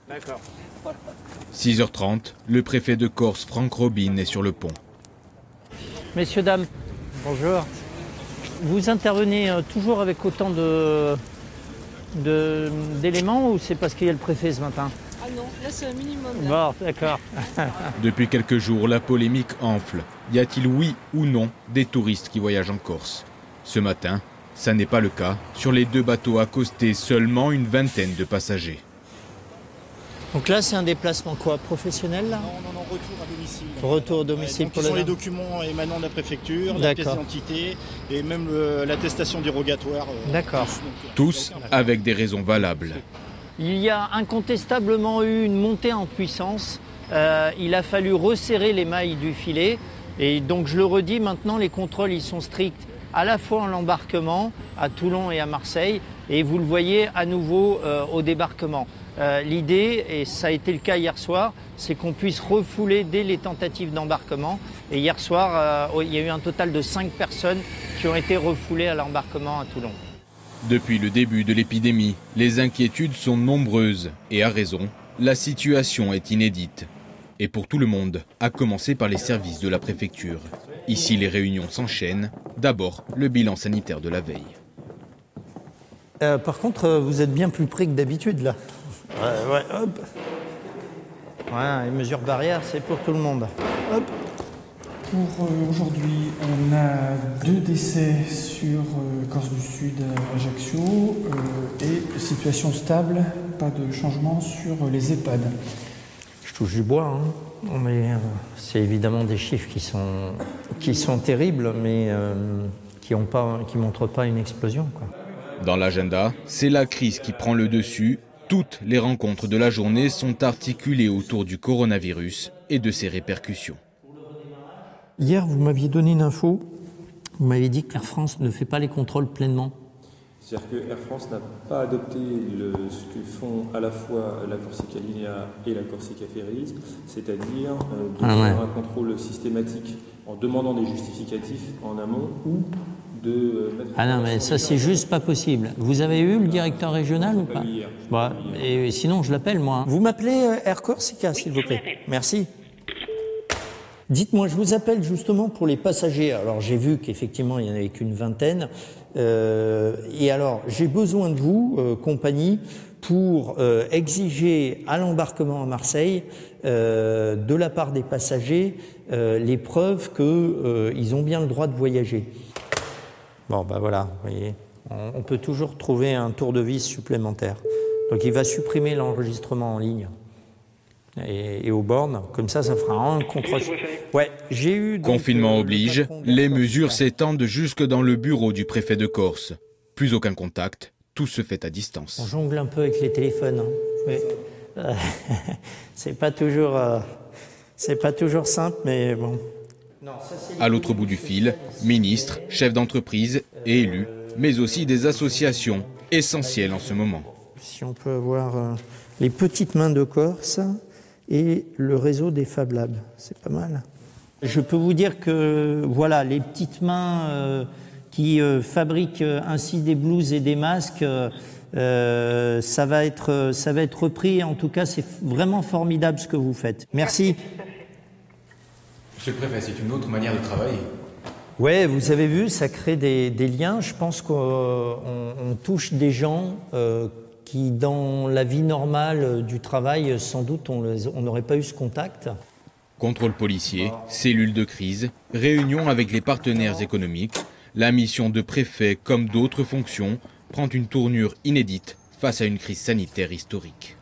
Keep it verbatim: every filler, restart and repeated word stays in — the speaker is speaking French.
D'accord. six heures trente, le préfet de Corse, Franck Robin, est sur le pont. Messieurs, dames, bonjour. Vous intervenez toujours avec autant de, de, d'éléments ou c'est parce qu'il y a le préfet ce matin? Ah non, là c'est un minimum. Là. Bon, d'accord. Depuis quelques jours, la polémique enfle. Y a-t-il oui ou non des touristes qui voyagent en Corse? Ce matin, ça n'est pas le cas. Sur les deux bateaux accostés, seulement une vingtaine de passagers. Donc là, c'est un déplacement quoi? Professionnel là? Non, non, non, retour à domicile. Retour au domicile ouais, pour ce sont le les documents émanant de la préfecture, la pièce D'accord. d'identité et même le- l'attestation dérogatoire. euh, D'accord. tous, donc, euh, Tous aucun- avec des raisons valables. Il y a incontestablement eu une montée en puissance. Euh, il a fallu resserrer les mailles du filet. Et donc, je le redis, maintenant, les contrôles ils sont stricts à la fois en l'embarquement, à Toulon et à Marseille. Et vous le voyez à nouveau euh, au débarquement. Euh, L'idée, et ça a été le cas hier soir, c'est qu'on puisse refouler dès les tentatives d'embarquement. Et hier soir, euh, il y a eu un total de cinq personnes qui ont été refoulées à l'embarquement à Toulon. Depuis le début de l'épidémie, les inquiétudes sont nombreuses et à raison, la situation est inédite. Et pour tout le monde, à commencer par les services de la préfecture. Ici, les réunions s'enchaînent. D'abord, le bilan sanitaire de la veille. Euh, par contre, vous êtes bien plus près que d'habitude là. Ouais, ouais, hop. Voilà, les mesures barrières, c'est pour tout le monde. Hop. Pour euh, aujourd'hui, on a deux décès sur euh, Corse du Sud, euh, Ajaccio, euh, et situation stable, pas de changement sur euh, les EHPAD. Je touche du bois, hein. Mais euh, c'est évidemment des chiffres qui sont, qui sont terribles, mais euh, qui ne montrent pas une explosion, quoi. Dans l'agenda, c'est la crise qui prend le dessus. Toutes les rencontres de la journée sont articulées autour du coronavirus et de ses répercussions. Hier, vous m'aviez donné une info. Vous m'avez dit que Air France ne fait pas les contrôles pleinement. C'est-à-dire que Air France n'a pas adopté le, ce que font à la fois la Corsica Linea et la Corsica Ferries, c'est-à-dire euh, de ah faire ouais. un contrôle systématique en demandant des justificatifs en amont ou de euh, mettre... Ah non, mais ça, c'est juste pas possible. Vous avez eu le directeur régional ou pas? Bon, et sinon, je l'appelle, moi. Vous m'appelez Air Corsica, s'il vous plaît. Merci. Dites-moi, je vous appelle justement pour les passagers. Alors, j'ai vu qu'effectivement, il n'y en avait qu'une vingtaine. Euh, et alors, j'ai besoin de vous, euh, compagnie, pour euh, exiger à l'embarquement à Marseille, euh, de la part des passagers, euh, les preuves qu'ils euh, ont bien le droit de voyager. Bon, ben voilà, vous voyez, on, on peut toujours trouver un tour de vis supplémentaire. Donc, il va supprimer l'enregistrement en ligne. Et, et aux bornes, comme ça, ça fera un contrôle. Ouais, j'ai eu. Donc, Confinement euh, oblige, les mesures s'étendent jusque dans le bureau du préfet de Corse. Plus aucun contact, tout se fait à distance. On jongle un peu avec les téléphones, hein. Mais, euh, c'est pas toujours, euh, c'est pas toujours simple, mais bon. À l'autre bout du fil, ministres, chefs d'entreprise et élus, mais aussi des associations essentielles en ce moment. Si on peut avoir euh, les petites mains de Corse et le réseau des Fab Labs, c'est pas mal. Je peux vous dire que voilà, les petites mains euh, qui euh, fabriquent euh, ainsi des blouses et des masques, euh, euh, ça va être, ça va être repris. En tout cas, c'est vraiment formidable ce que vous faites. Merci. Monsieur le préfet, c'est une autre manière de travailler. Ouais, vous avez vu, ça crée des, des liens. Je pense qu'on on touche des gens euh, qui, dans la vie normale du travail, sans doute, on n'aurait pas eu ce contact. Contrôle policier, cellule de crise, réunion avec les partenaires économiques, la mission de préfet, comme d'autres fonctions, prend une tournure inédite face à une crise sanitaire historique.